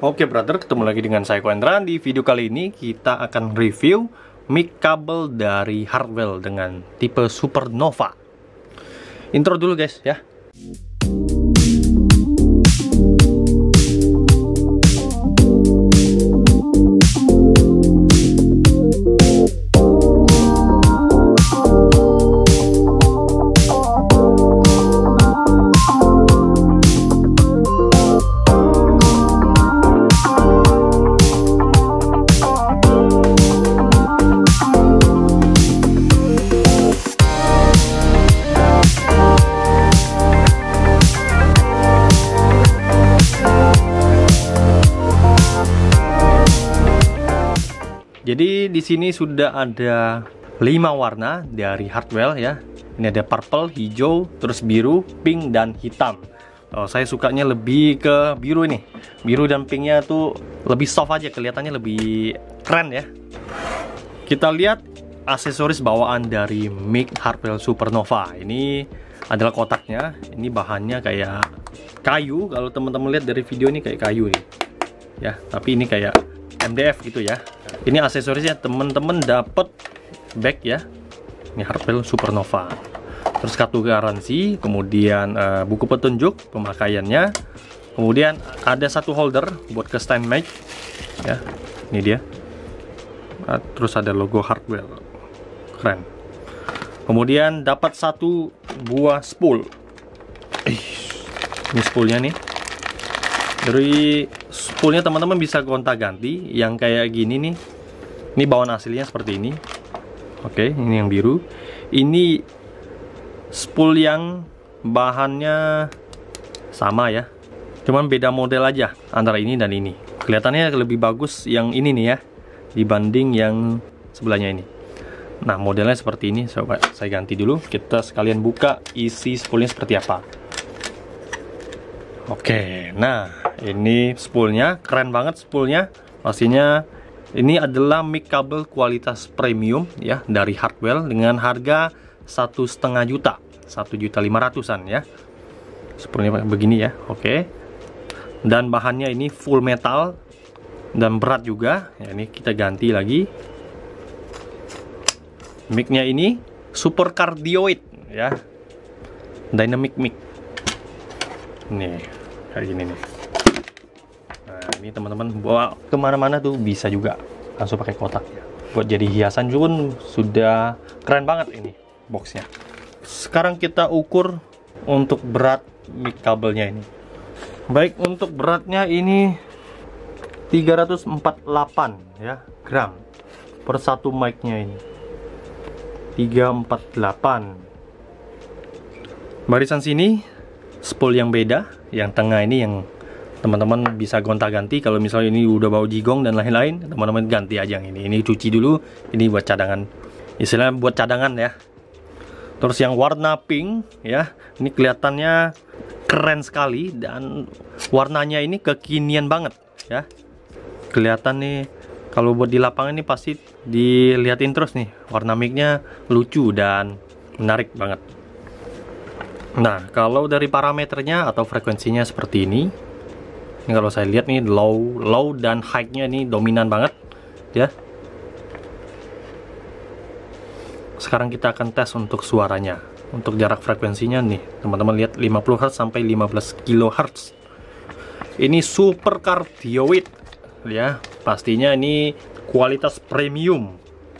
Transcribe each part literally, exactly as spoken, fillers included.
Oke brother, ketemu lagi dengan saya Koendran. Di video kali ini kita akan review mic kabel dari Hartwell dengan tipe Supernova. Intro dulu guys ya. Jadi di sini sudah ada lima warna dari Hartwell ya. Ini ada purple, hijau, terus biru, pink dan hitam. Oh, saya sukanya lebih ke biru ini. Biru dan pinknya tuh lebih soft aja, kelihatannya lebih keren ya. Kita lihat aksesoris bawaan dari mic Hartwell Supernova. Ini adalah kotaknya. Ini bahannya kayak kayu. Kalau teman-teman lihat dari video ini kayak kayu nih. Ya, tapi ini kayak M D F gitu ya. Ini aksesorisnya teman-teman dapat bag ya. Ini Hartwell Supernova. Terus kartu garansi, kemudian uh, buku petunjuk pemakaiannya. Kemudian ada satu holder buat ke stand mic ya. Ini dia. Uh, terus ada logo Hartwell. Keren. Kemudian dapat satu buah spool. Ini spoolnya nih. Dari spoolnya teman-teman bisa gonta-ganti. Yang kayak gini nih, ini bawaan aslinya seperti ini. Oke, ini yang biru. Ini spool yang bahannya sama ya, cuman beda model aja antara ini dan ini. Kelihatannya lebih bagus yang ini nih ya, dibanding yang sebelahnya ini. Nah, modelnya seperti ini. Coba saya ganti dulu. Kita sekalian buka isi spoolnya seperti apa. Oke, nah ini spoolnya, keren banget spoolnya. Pastinya ini adalah mic kabel kualitas premium ya dari Hartwell dengan harga satu setengah juta, satu juta lima ratusan ya. Spoolnya begini ya, oke. Dan bahannya ini full metal dan berat juga. Ya, ini kita ganti lagi. Micnya ini super cardioid ya, dynamic mic. Nih, kayak gini nih. Nah, ini teman-teman bawa kemana-mana tuh bisa juga, langsung pakai kotak ya. Buat jadi hiasan juga sudah keren banget ini boxnya. Sekarang kita ukur untuk berat mic kabelnya ini. Baik, untuk beratnya ini tiga ratus empat puluh delapan ya gram per satu mic-nya ini. tiga ratus empat puluh delapan. Barisan sini spool yang beda, yang tengah ini yang teman-teman bisa gonta-ganti. Kalau misalnya ini udah bau jigong dan lain-lain, teman-teman ganti aja yang ini. Ini cuci dulu, ini buat cadangan. Istilahnya buat cadangan ya. Terus yang warna pink ya, ini kelihatannya keren sekali dan warnanya ini kekinian banget ya. Kelihatan nih, kalau buat di lapangan ini pasti dilihatin terus nih. Warna mic-nya lucu dan menarik banget. Nah, kalau dari parameternya atau frekuensinya seperti ini. Ini kalau saya lihat nih low, low dan high-nya ini dominan banget ya. Sekarang kita akan tes untuk suaranya. Untuk jarak frekuensinya nih, teman-teman lihat lima puluh hertz sampai lima belas kilohertz. Ini super cardioid ya. Pastinya ini kualitas premium.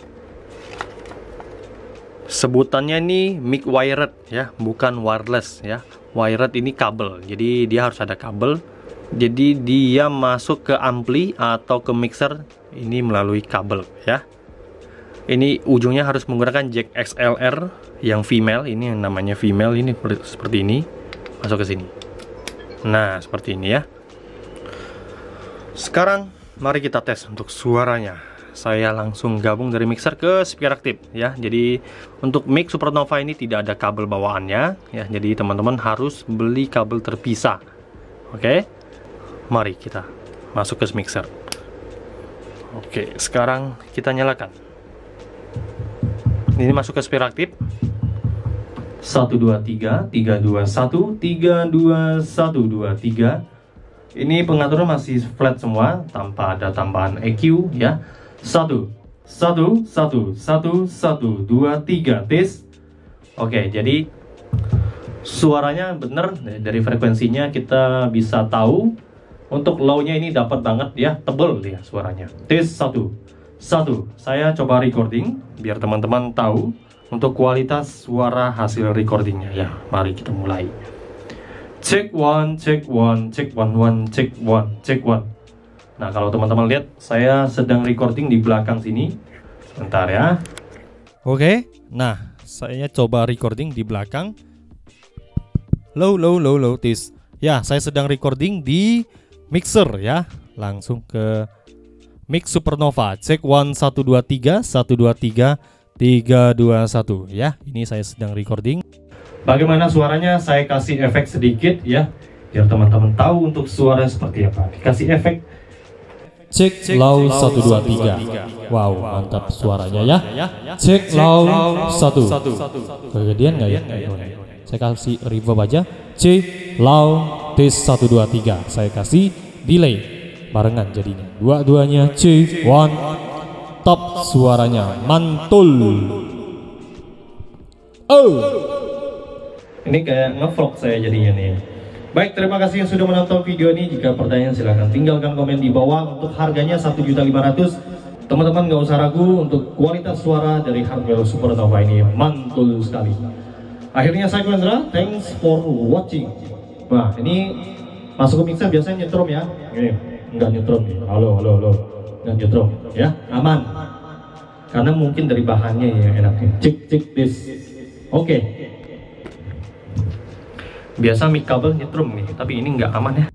Sebutannya ini mic wired ya, bukan wireless ya. Wired ini kabel, jadi dia harus ada kabel. Jadi dia masuk ke ampli atau ke mixer ini melalui kabel ya. Ini ujungnya harus menggunakan jack X L R yang female. Ini yang namanya female, ini seperti ini, masuk ke sini. Nah, seperti ini ya. Sekarang mari kita tes untuk suaranya. Saya langsung gabung dari mixer ke speaker aktif ya. Jadi untuk mic Supernova ini tidak ada kabel bawaannya ya. Jadi teman-teman harus beli kabel terpisah. Oke. Mari kita masuk ke mixer. Oke, sekarang kita nyalakan. Ini masuk ke speaker aktif. satu dua tiga, tiga dua satu, tiga dua satu dua tiga. Ini pengaturan masih flat semua, tanpa ada tambahan E Q ya. Satu, satu, satu, satu, satu, dua, tiga, tes. Oke, jadi suaranya bener dari frekuensinya kita bisa tahu. Untuk low-nya ini dapat banget ya, tebel ya suaranya. Tes satu, satu. Saya coba recording biar teman-teman tahu untuk kualitas suara hasil recordingnya ya. Mari kita mulai. Check one, check one, check one, one, check one, check one. Nah, kalau teman-teman lihat, saya sedang recording di belakang sini. Sebentar ya. Oke, nah saya coba recording di belakang. Low, low, low, low, tis. Ya, saya sedang recording di mixer ya. Langsung ke Mix Supernova. Check one, satu, dua, tiga, satu, dua, tiga, tiga, dua, satu. Ya, ini saya sedang recording. Bagaimana suaranya? Saya kasih efek sedikit ya, biar teman-teman tahu untuk suara seperti apa. Dikasih efek. Cek low satu dua tiga. Wow, mantap suaranya ya. Cek low satu. Kegedean nggak ya? Saya kasih reverb aja. Cek low tes satu dua tiga. Saya kasih delay barengan jadinya. Dua-duanya C one. Top suaranya mantul. Oh. Ini kayak ngevlog saya jadinya nih. Baik, terima kasih yang sudah menonton video ini. Jika pertanyaan silahkan tinggalkan komen di bawah. Untuk harganya satu juta lima ratus ribu. Teman-teman nggak usah ragu, untuk kualitas suara dari Hardwell Supernova ini mantul sekali. Akhirnya saya Wendra, thanks for watching. Nah, ini masuk ke mixer biasanya nyetrum ya. Ini nggak nyetrum nih. Halo, halo, halo. Nggak nyetrum ya, aman. Karena mungkin dari bahannya yang enaknya. Cek, cek this. Oke. Okay. Biasa mic kabel nyetrum nih, tapi ini nggak aman ya.